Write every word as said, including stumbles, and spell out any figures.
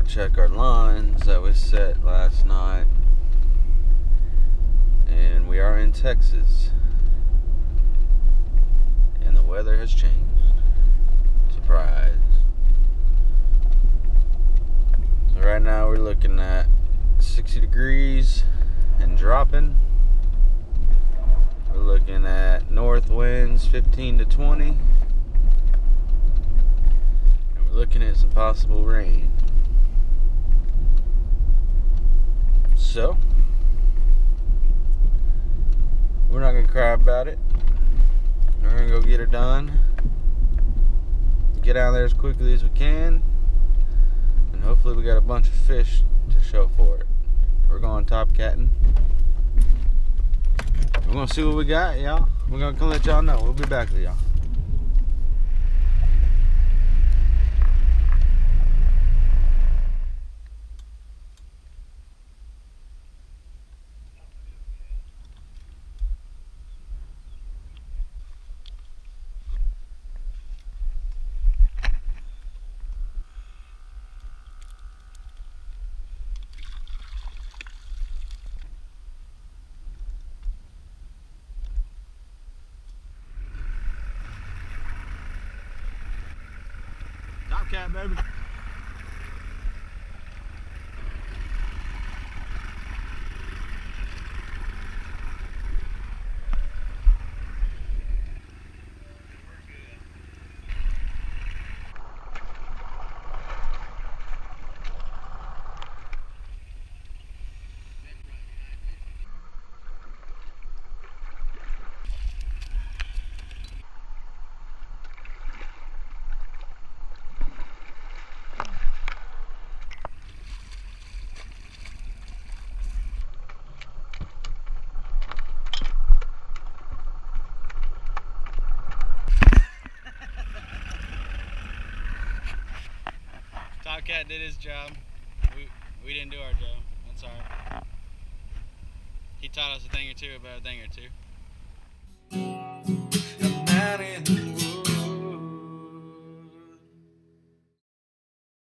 go check our lines that was set last night. And we are in Texas. And the weather has changed. Surprise. So right now we're looking at sixty degrees and dropping. We're looking at north winds fifteen to twenty. And we're looking at some possible rain. So, we're not going to cry about it. We're going to go get her done. Get out there as quickly as we can. And hopefully we got a bunch of fish to show for it. We're going Topcatting. We're going to see what we got, y'all. We're going to come let y'all know. We'll be back with y'all. Topcat, baby. Topcat did his job. We, we didn't do our job. That's alright. He taught us a thing or two about a thing or two.